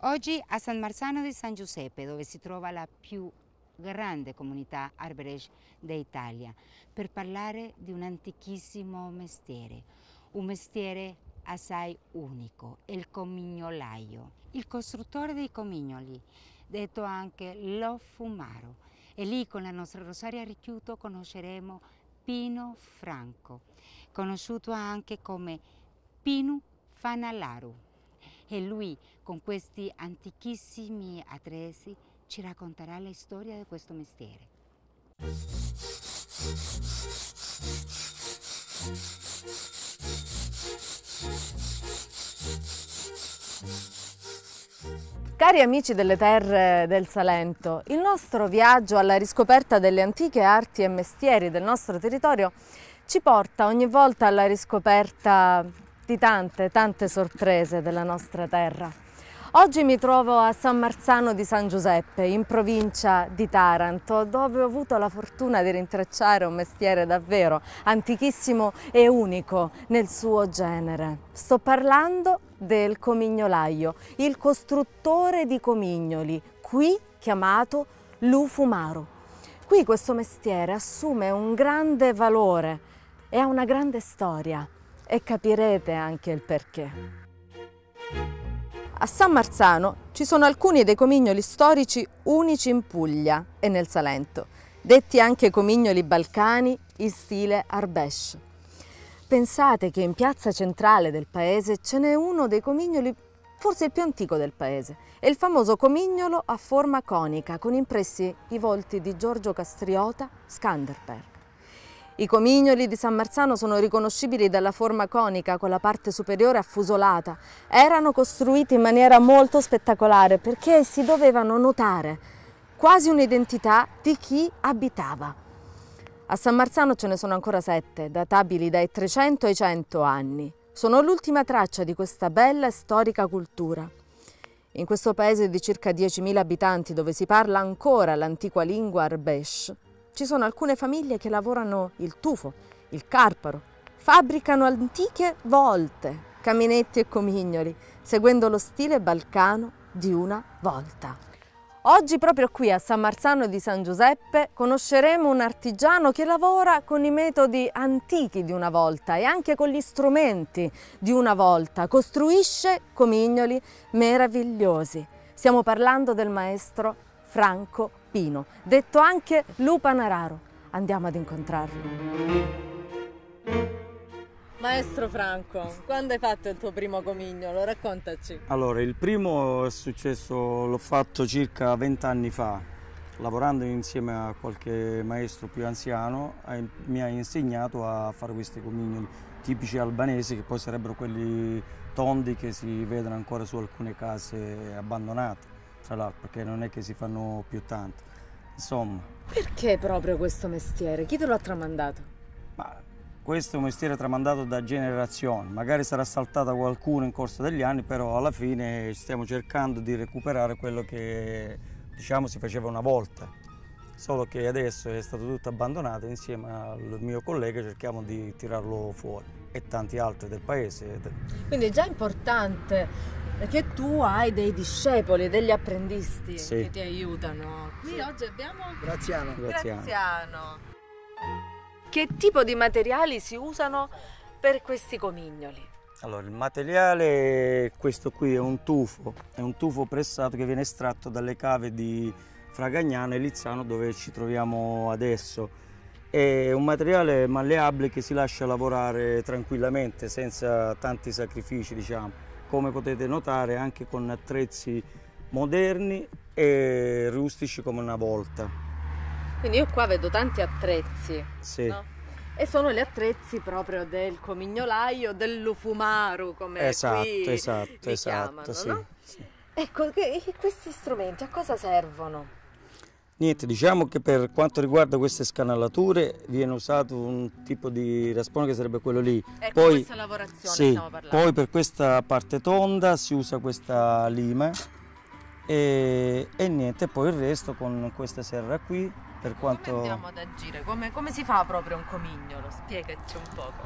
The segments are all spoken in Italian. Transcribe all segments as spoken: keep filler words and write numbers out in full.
Oggi a San Marzano di San Giuseppe, dove si trova la più grande comunità arbresh d'Italia, per parlare di un antichissimo mestiere, un mestiere assai unico, il comignolaio, il costruttore dei comignoli, detto anche lo fumaro. E lì con la nostra Rosaria Richiuto conosceremo Pino Franco, conosciuto anche come Pinu Fanalaru. E lui, con questi antichissimi attrezzi, ci racconterà la storia di questo mestiere. Cari amici delle terre del Salento, il nostro viaggio alla riscoperta delle antiche arti e mestieri del nostro territorio ci porta ogni volta alla riscoperta di tante, tante sorprese della nostra terra. Oggi mi trovo a San Marzano di San Giuseppe, in provincia di Taranto, dove ho avuto la fortuna di rintracciare un mestiere davvero antichissimo e unico nel suo genere. Sto parlando del comignolaio, il costruttore di comignoli, qui chiamato lufumaru. Qui questo mestiere assume un grande valore e ha una grande storia, e capirete anche il perché. A San Marzano ci sono alcuni dei comignoli storici unici in Puglia e nel Salento, detti anche comignoli balcani in stile arbesh. Pensate che in piazza centrale del paese ce n'è uno dei comignoli, forse il più antico del paese, è il famoso comignolo a forma conica con impressi i volti di Giorgio Castriota Skanderbeg. I comignoli di San Marzano sono riconoscibili dalla forma conica con la parte superiore affusolata. Erano costruiti in maniera molto spettacolare perché si dovevano notare quasi un'identità di chi abitava. A San Marzano ce ne sono ancora sette, databili dai trecento ai cento anni. Sono l'ultima traccia di questa bella e storica cultura. In questo paese di circa diecimila abitanti, dove si parla ancora l'antica lingua arbesh, ci sono alcune famiglie che lavorano il tufo, il carparo, fabbricano antiche volte, caminetti e comignoli, seguendo lo stile balcano di una volta. Oggi proprio qui a San Marzano di San Giuseppe conosceremo un artigiano che lavora con i metodi antichi di una volta e anche con gli strumenti di una volta, costruisce comignoli meravigliosi. Stiamo parlando del maestro Franco Pino, detto anche Lupanararu. Andiamo ad incontrarlo. Maestro Franco, quando hai fatto il tuo primo comignolo? Raccontaci. Allora, il primo è successo, l'ho fatto circa vent'anni fa, lavorando insieme a qualche maestro più anziano, mi ha insegnato a fare questi comignoli tipici albanesi, che poi sarebbero quelli tondi che si vedono ancora su alcune case abbandonate, tra l'altro, perché non è che si fanno più tanto. Insomma. Perché proprio questo mestiere? Chi te lo ha tramandato? Ma questo è un mestiere tramandato da generazioni, magari sarà saltata qualcuno in corso degli anni, però alla fine stiamo cercando di recuperare quello che, diciamo, si faceva una volta, solo che adesso è stato tutto abbandonato. Insieme al mio collega cerchiamo di tirarlo fuori e tanti altri del paese. Quindi è già importante perché tu hai dei discepoli, degli apprendisti, sì, che ti aiutano. Qui sì. Oggi abbiamo Graziano. Graziano. Graziano. Che tipo di materiali si usano per questi comignoli? Allora, il materiale, questo qui è un tufo, è un tufo pressato che viene estratto dalle cave di Fragagnano e Lizzano, dove ci troviamo adesso. È un materiale malleabile che si lascia lavorare tranquillamente, senza tanti sacrifici, diciamo. Come potete notare, anche con attrezzi moderni e rustici come una volta. Quindi io qua vedo tanti attrezzi, sì, no? E sono gli attrezzi proprio del comignolaio, del lufumaru, come esatto, qui esatto, li esatto, chiamano, sì, no? sì. Ecco, che, questi strumenti a cosa servono? Niente, diciamo che per quanto riguarda queste scanalature viene usato un tipo di raspone che sarebbe quello lì. Ecco, poi, questa lavorazione sì, stiamo parlando. Poi per questa parte tonda si usa questa lima e, e niente, poi il resto con questa serra qui. Per quanto... Come andiamo ad agire? Come, come si fa proprio un comignolo? Spiegaci un poco.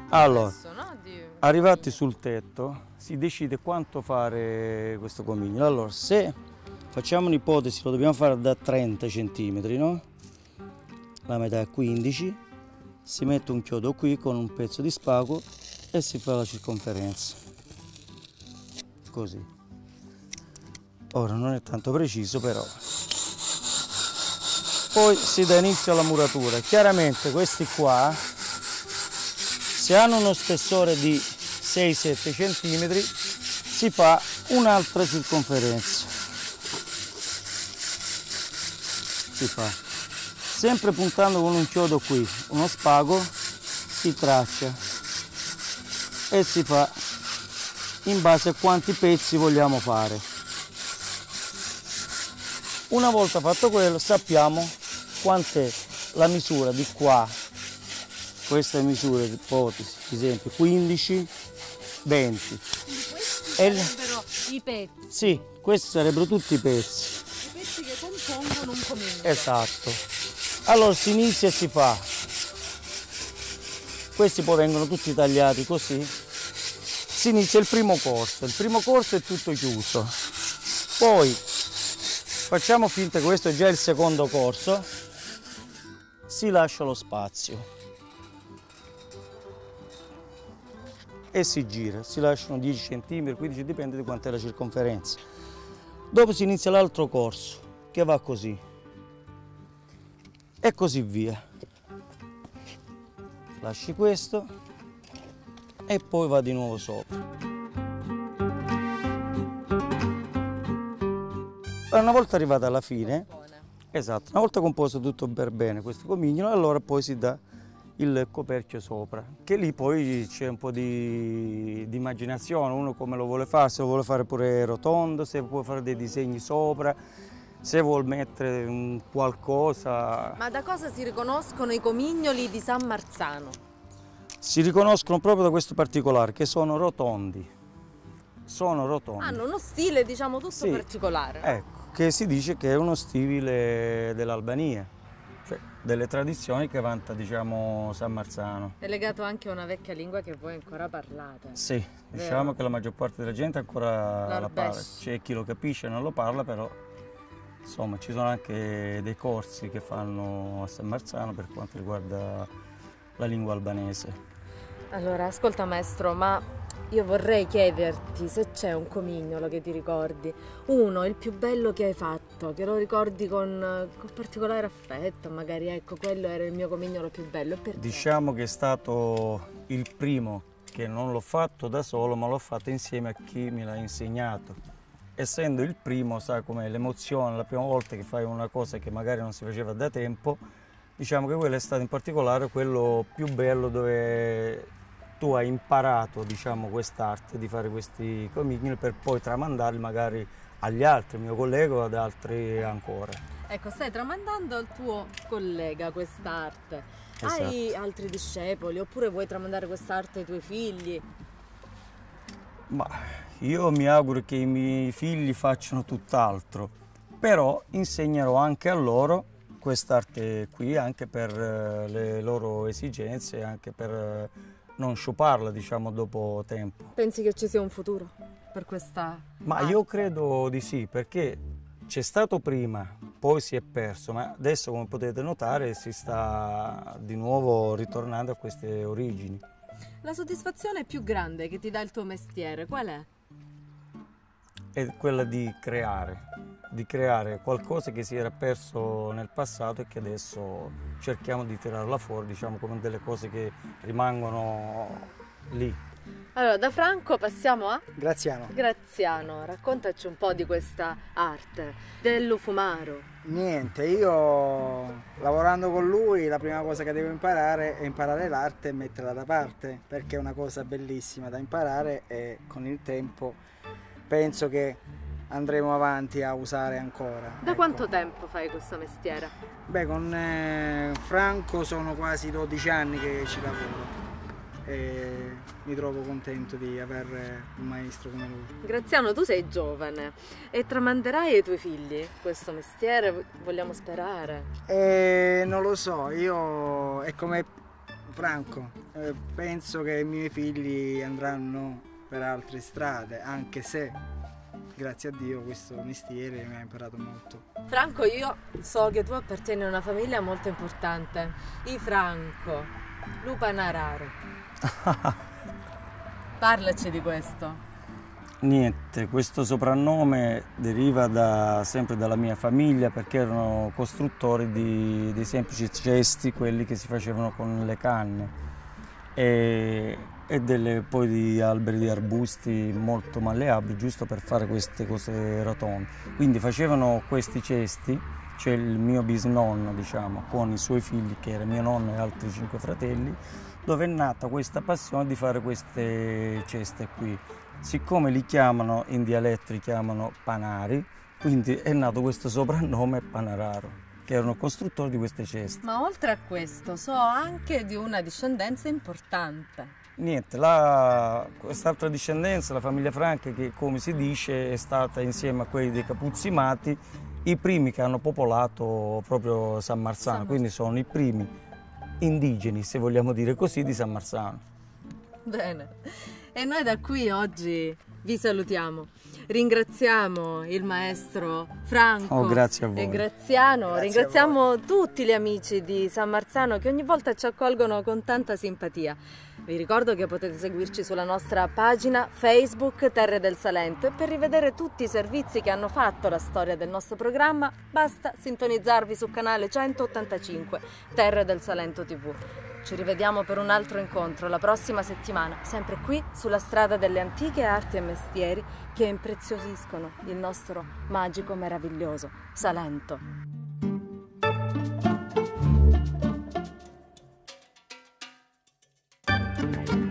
Allora, processo, no? Di... arrivati sul tetto si decide quanto fare questo comignolo. Allora, se facciamo un'ipotesi, lo dobbiamo fare da trenta centimetri, no? La metà è quindici, si mette un chiodo qui con un pezzo di spago e si fa la circonferenza. Così. Ora non è tanto preciso, però. Poi si dà inizio alla muratura. Chiaramente questi qua, se hanno uno spessore di sei sette centimetri, si fa un'altra circonferenza. Si fa. Sempre puntando con un chiodo qui, uno spago, si traccia e si fa in base a quanti pezzi vogliamo fare. Una volta fatto quello sappiamo quant'è la misura di qua, questa misura di ipotesi, ad esempio quindici, venti. Questi E sarebbero i pezzi. Sì, questi sarebbero tutti i pezzi. I pezzi che compongono un comignolo. Esatto. Allora si inizia e si fa. Questi poi vengono tutti tagliati così. Si inizia il primo corso. Il primo corso è tutto chiuso. Poi facciamo finta che questo è già il secondo corso. Si lascia lo spazio. E si gira. Si lasciano dieci centimetri, quindici, dipende di quant'è la circonferenza. Dopo si inizia l'altro corso, che va così. E così via. Lasci questo e poi va di nuovo sopra. Una volta arrivata alla fine, esatto, una volta composto tutto per bene questo comignolo, allora poi si dà il coperchio sopra, che lì poi c'è un po' di, di immaginazione, uno come lo vuole fare, se lo vuole fare pure rotondo, se può fare dei disegni sopra, se vuol mettere un qualcosa. Ma da cosa si riconoscono i comignoli di San Marzano? Si riconoscono proprio da questo particolare, che sono rotondi. Sono rotondi. Hanno uno stile, diciamo, tutto Sì, particolare. ecco, che si dice che è uno stile dell'Albania, cioè delle tradizioni che vanta, diciamo, San Marzano. È legato anche a una vecchia lingua che voi ancora parlate. Sì, diciamo Vero. che la maggior parte della gente ancora la parla. L'Arbesh. C'è chi lo capisce e non lo parla, però insomma ci sono anche dei corsi che fanno a San Marzano per quanto riguarda la lingua albanese. Allora, ascolta maestro, ma io vorrei chiederti se c'è un comignolo che ti ricordi, uno, il più bello che hai fatto, che lo ricordi con, con particolare affetto, magari ecco, quello era il mio comignolo più bello. E perché? Diciamo che è stato il primo che non l'ho fatto da solo, ma l'ho fatto insieme a chi me l'ha insegnato. Essendo il primo, sai com'è, l'emozione, la prima volta che fai una cosa che magari non si faceva da tempo, diciamo che quello è stato in particolare quello più bello dove tu hai imparato, diciamo, quest'arte di fare questi comignoli per poi tramandarli magari agli altri, mio collega o ad altri ancora. Ecco, stai tramandando al tuo collega quest'arte. Esatto. Hai altri discepoli oppure vuoi tramandare quest'arte ai tuoi figli? Ma io mi auguro che i miei figli facciano tutt'altro, però insegnerò anche a loro quest'arte qui, anche per le loro esigenze, anche per non sciuparla, diciamo, dopo tempo. Pensi che ci sia un futuro per questa Ma arte? io credo di sì, perché c'è stato prima, poi si è perso, ma adesso, come potete notare, si sta di nuovo ritornando a queste origini. La soddisfazione più grande che ti dà il tuo mestiere, qual è? È quella di creare, di creare qualcosa che si era perso nel passato e che adesso cerchiamo di tirarla fuori, diciamo, come delle cose che rimangono lì. Allora, da Franco passiamo a Graziano. Graziano. Raccontaci un po' di questa arte, dell'ufumaro. Niente, io lavorando con lui la prima cosa che devo imparare è imparare l'arte e metterla da parte, perché è una cosa bellissima da imparare e con il tempo penso che andremo avanti a usare ancora. Da ecco. quanto tempo fai questo mestiere? Beh, con eh, Franco sono quasi dodici anni che ci lavoro e mi trovo contento di avere un maestro come lui. Graziano, tu sei giovane e tramanderai ai tuoi figli questo mestiere, vogliamo sperare. E non lo so, io è come Franco, eh, penso che i miei figli andranno per altre strade, anche se, grazie a Dio, questo mestiere mi ha imparato molto. Franco, io so che tu appartieni a una famiglia molto importante, i Franco, Lupanararo. Parlaci di questo. Niente, questo soprannome deriva da, sempre dalla mia famiglia, perché erano costruttori di, di semplici cesti, quelli che si facevano con le canne, e, e delle, poi di alberi di arbusti molto malleabili, giusto per fare queste cose rotonde. Quindi facevano questi cesti, cioè il mio bisnonno, diciamo, con i suoi figli, che era mio nonno e altri cinque fratelli, dove è nata questa passione di fare queste ceste qui. Siccome li chiamano, in dialetto li chiamano panari, quindi è nato questo soprannome Panararo, che erano costruttori di queste ceste. Ma oltre a questo so anche di una discendenza importante. Niente, la, quest'altra discendenza, la famiglia Franca, che come si dice è stata insieme a quelli dei Capuzimati i primi che hanno popolato proprio San Marzano, San quindi sono i primi indigeni, se vogliamo dire così, di San Marzano. Bene. E noi da qui oggi vi salutiamo. Ringraziamo il maestro Franco oh, grazie a voi. e Graziano. Grazie Ringraziamo tutti gli amici di San Marzano che ogni volta ci accolgono con tanta simpatia. Vi ricordo che potete seguirci sulla nostra pagina Facebook Terre del Salento, e per rivedere tutti i servizi che hanno fatto la storia del nostro programma basta sintonizzarvi sul canale centottantacinque Terre del Salento tivù. Ci rivediamo per un altro incontro la prossima settimana, sempre qui sulla strada delle antiche arti e mestieri che impreziosiscono il nostro magico, meraviglioso Salento.